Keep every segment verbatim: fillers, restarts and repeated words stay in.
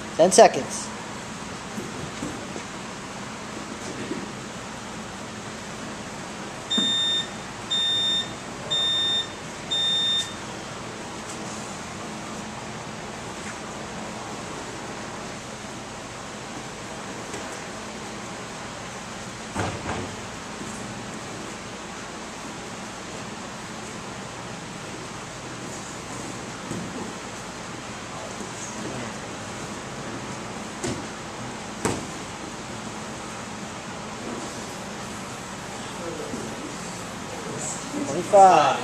ten seconds. twenty-five.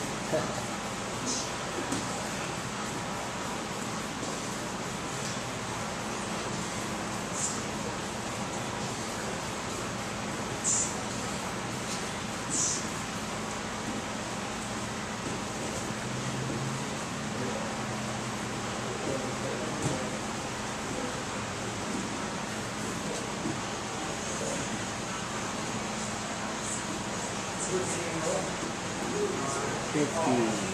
Fifty.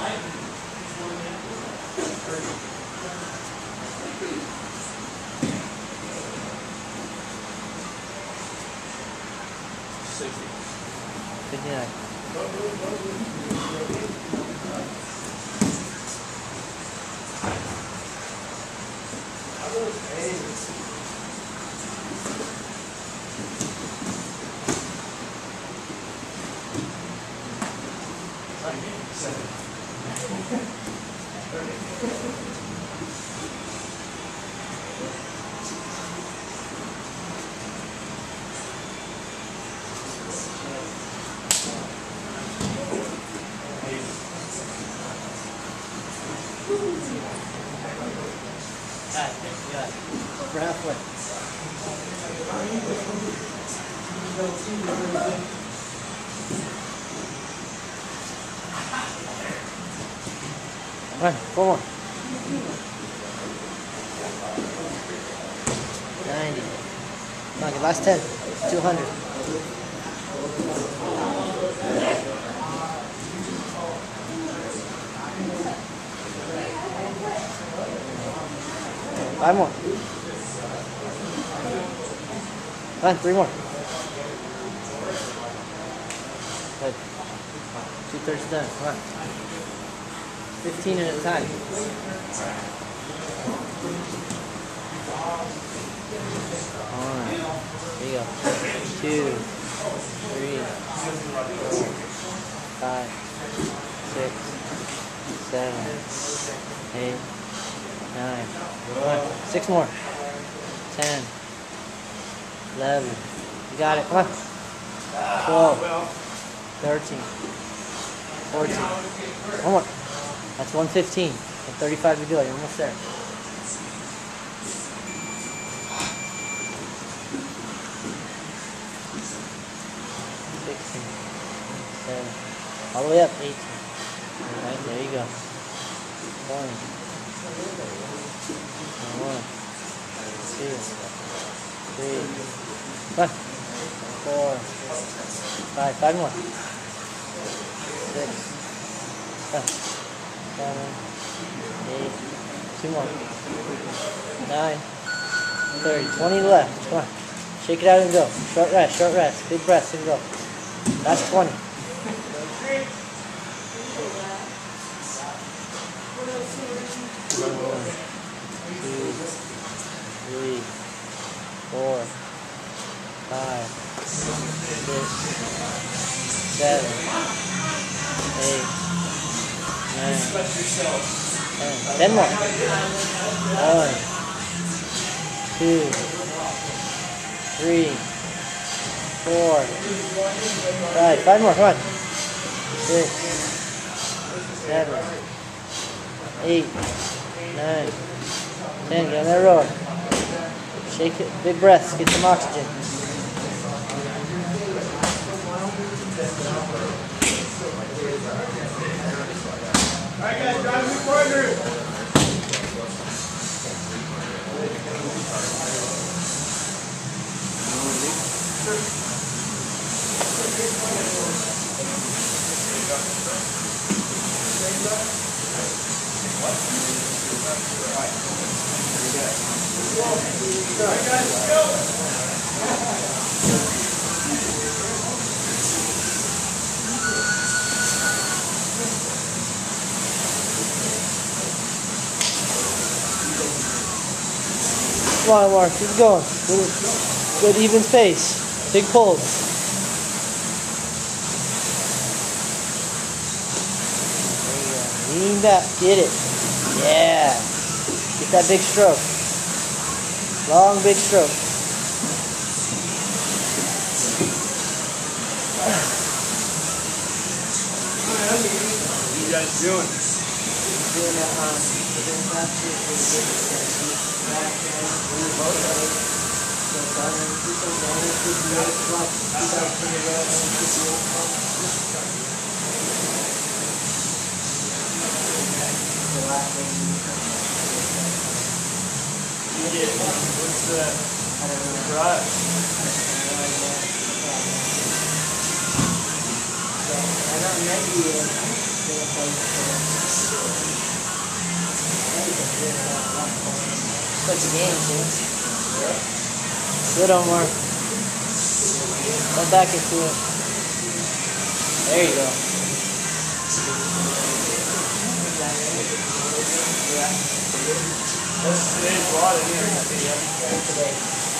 Sixty. Fifty-nine. Alright, yeah. We're halfway. Alright, four more. ninety. Come on, get last ten. two hundred. Five more. Come on, three more. Good. Two thirds done. Come on. Fifteen at a time. One. There you go. Two. Three. Four. Five. Six. Seven. Eight. Nine. Come on. Six more. Ten. Eleven. You got it. Come on. Twelve. Thirteen. Fourteen. One more. That's one fifteen. And thirty-five to go. You're almost there. Sixteen. Seven. All the way up. Eighteen. Alright, there you go. One. One. Two. Three. One. Four. Five. Five more. Six. Seven. Seven. Eight. Two more. Nine. Thirty. Twenty left. Come on. Shake it out and go. Short rest. Short rest. Big breaths and go. That's twenty. One, two, three, four, five, six, seven, eight, nine, ten. Ten more. One, two, three, four, five. Five more. Come on. Six, seven, eight, nine, ten. Get on that road. Shake it. Big breaths. Get some oxygen. Alright guys, drive in the corner. What? Come on, Mark, keep going. Good, good even pace. Big pulls. There you go. Lean back. Get it. Yeah. Get that big stroke. Long, big stroke. What are you guys doing? Doing a, um, we're doing practice for the business strategy. Back and we're both ready. So, I'm going to do some damage to the other club. two thousand twenty-one, and fifty-eight club. The last thing we Yeah, what's the, I don't know. right? So, I don't know maybe it's going to play for Such a game, too. Good, Omar. Come back into it. There you go. That's today's lot in here. Today.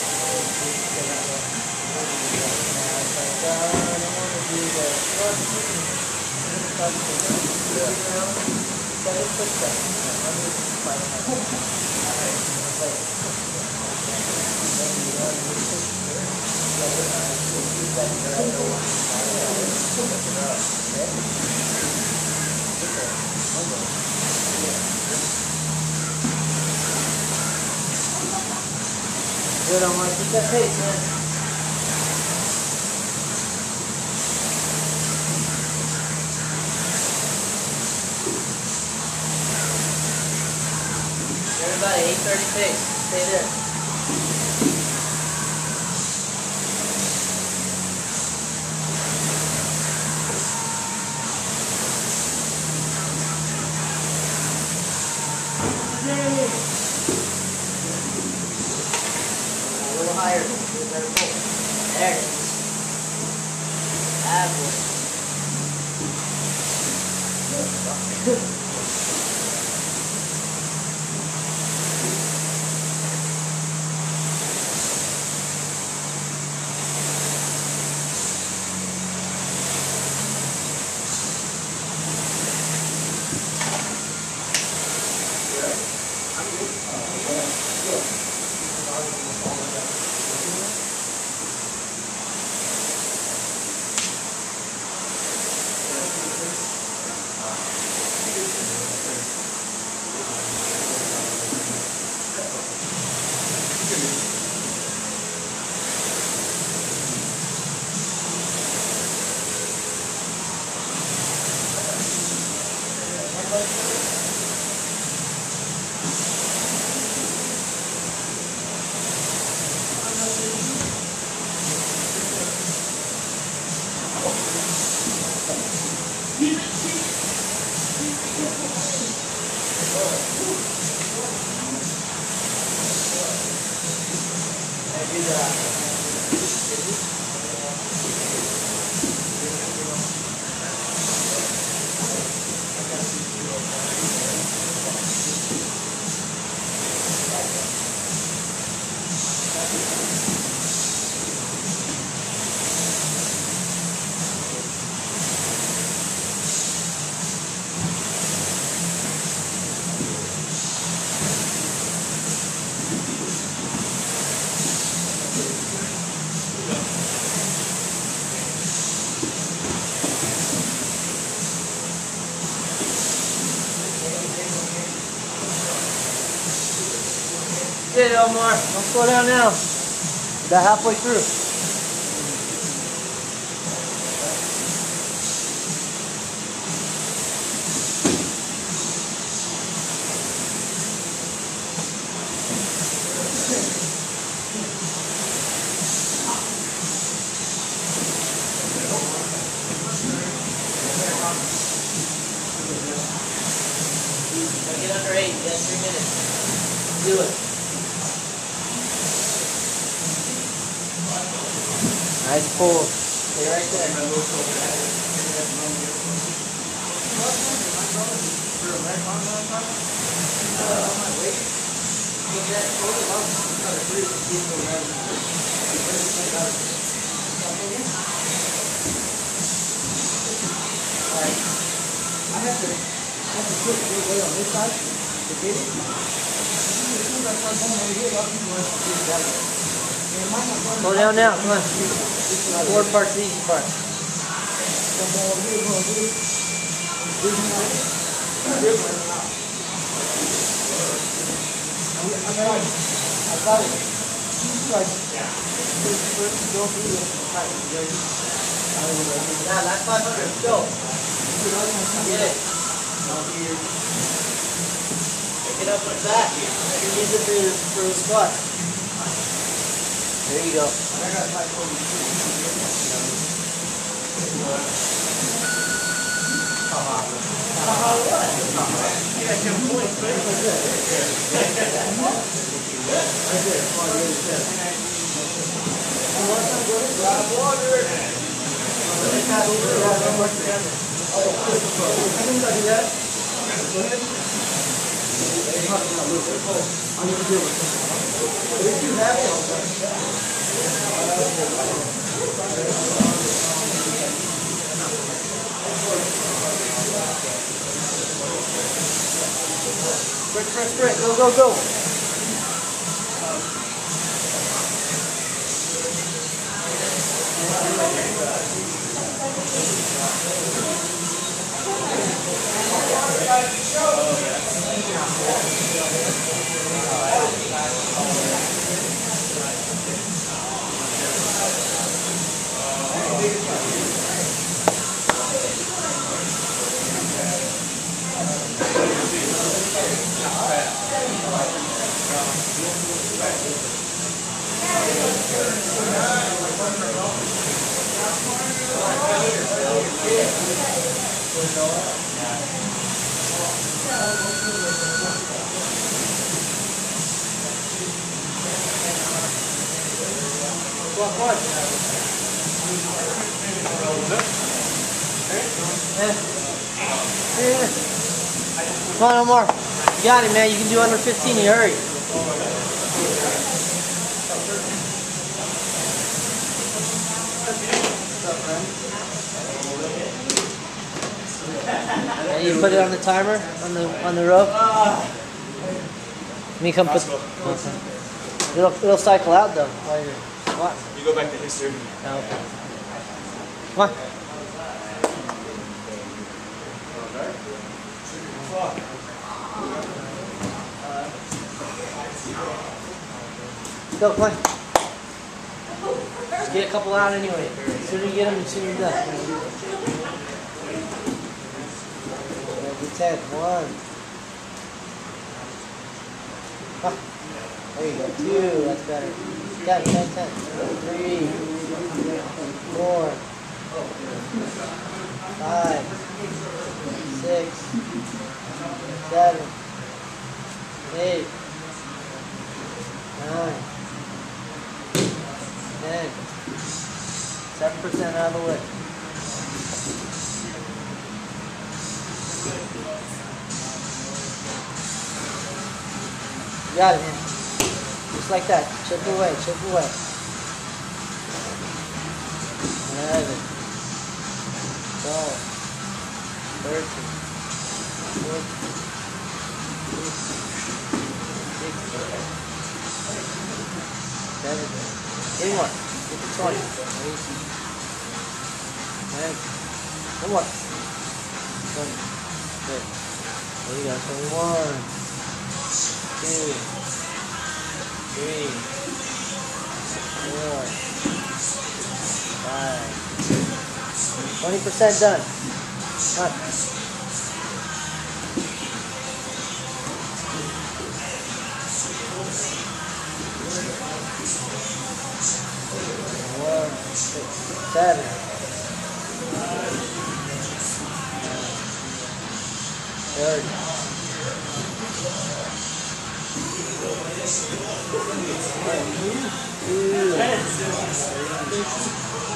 Good, Omar. Keep that pace, man. Everybody, eight thirty pace. Stay there. A little higher. Do a better pull. There it is. Average. Good, Omar. Don't slow down now. About halfway through. Get under eight. You got three minutes. Do it. Nice pull. Stay right there. I have to, I have to put it way on this side to get it. Slow down now, come on. Forward part's the easy part. I got it. Yeah, last five hundred, go. Get it. Pick it up with the back. Use it for, your, for the squat. There you go. Sprint, sprint, sprint, go, go, go. Come on, Omar. You got it, man. You can do under fifteen. You hurry. And you put it on the timer on the on the rope. Me come put. It'll it'll cycle out though while you're squatting. You go back to history. Oh, okay. Come on. Go, come on. Just get a couple out anyway. As soon as you get them, the sooner you're done. Good ten. One. Ah, there you go. Two. That's better. Ten, ten, ten. Three. Four. Five. Six. Seven. Eight. Nine. ten. seven percent out of the way. You got it, man. Just like that. Chip away, chip away. eleven. twelve. thirteen. fourteen. fifteen. seventeen. Eight more. Get to twenty. eighteen. nineteen. One more. twenty. Good. There you go. twenty-one. two. three. four. five. twenty percent done. Come on. One, six, seven. Thirty. Two.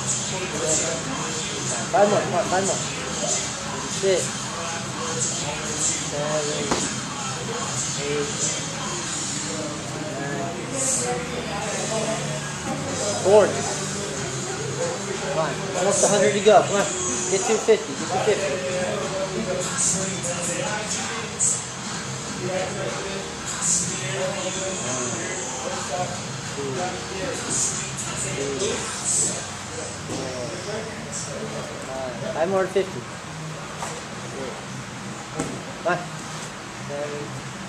Five more, come on, five more. Six, seven, eight, nine, forty. Come on, almost a hundred to go. Come on, get to fifty, get to fifty. Five more to fifty. Five, seven,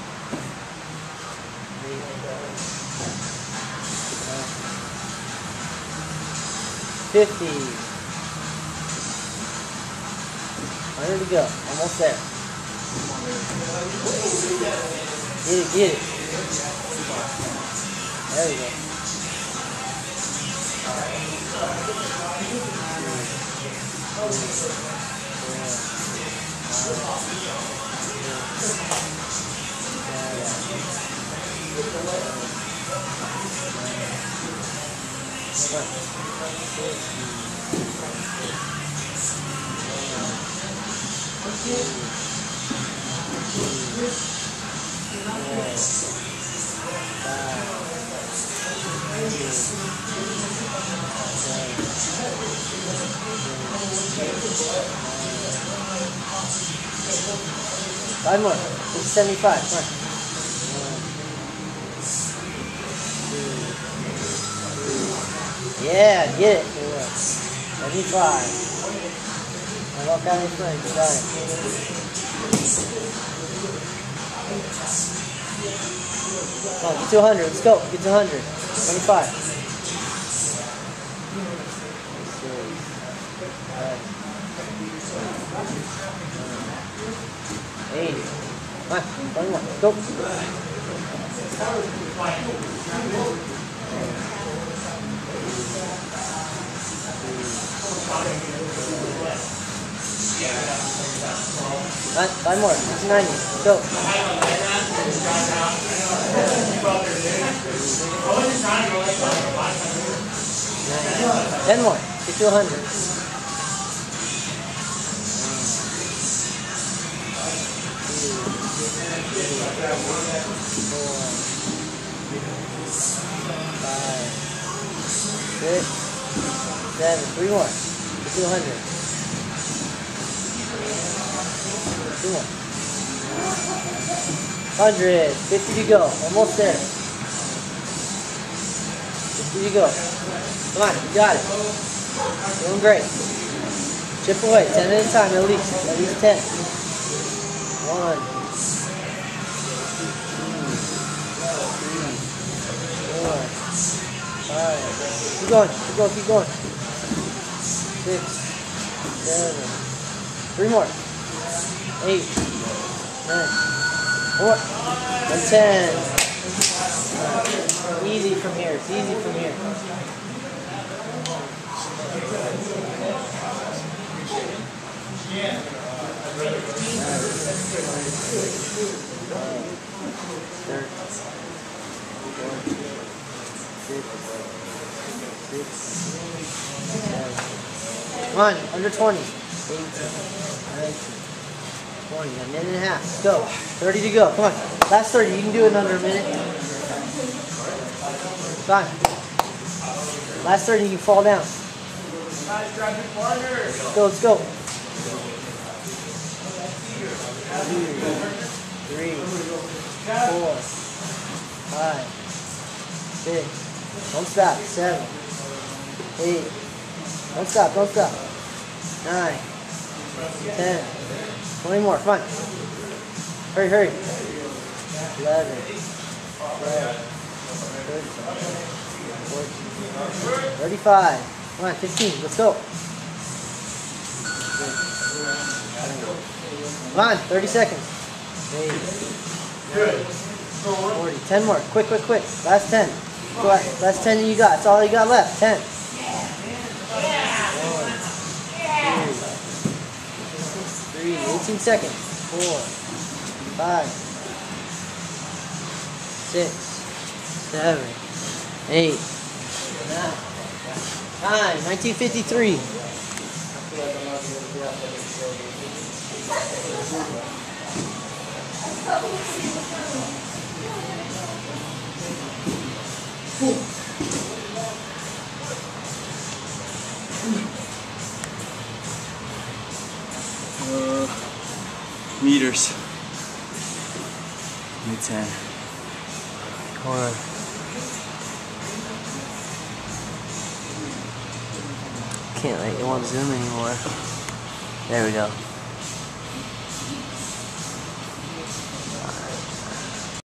eight, nine, fifty. Hundred to go. Almost there. Get it, get it. There we go. Five more. six seventy-five. Come on. Yeah, get it. seventy-five. I walk out in front. You got it. Come on, get to one hundred. Let's go. Get to one hundred. twenty-five. eighty. Come on, twenty-one. Go. Five, five more. It's ninety. Go. Ten more. Get to one hundred. Four, five, six, seven. Three more. Get to one hundred. Two more. one hundred. fifty to go. Almost there. fifty to go. Come on. You got it. Doing great. Chip away. ten at a time at least. At least ten. One. Five. Keep going, keep going, keep going. Six, seven. Three more. Eight, nine, four, and ten. Easy from here. It's easy from here. Come on, under twenty. eighteen, nineteen, twenty. A minute and a half. Let's go. thirty to go. Come on. Last thirty. You can do it in under a minute. Fine. Last thirty. You can fall down. Let's go. Let's go. Two, three, four, five, six. Don't stop. Seven, eight. Don't stop. Don't stop. Nine, ten, twenty more. Come on. Hurry, hurry. Eleven, twelve, thirteen, fourteen, thirty-five. Come on, fifteen. Let's go. Come on, thirty seconds. Eight, nine, forty. ten more. Quick, quick, quick. Last ten. Go ahead. Last ten that you got. That's all you got left. ten. One, two, three. eighteen seconds. Four, five, six, seven, eight, nine, Time, nineteen fifty-three. Uh, meters. Give me ten. Hold on. Can't let you want to zoom anymore. There we go.